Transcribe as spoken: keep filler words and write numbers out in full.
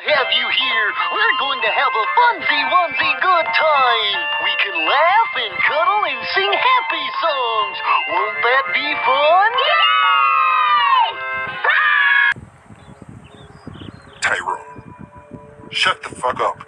have you here. We're going to have a funsy-wunsy good time. We can laugh and cuddle and sing happy songs. Won't that be fun? Tyrone, shut the fuck up.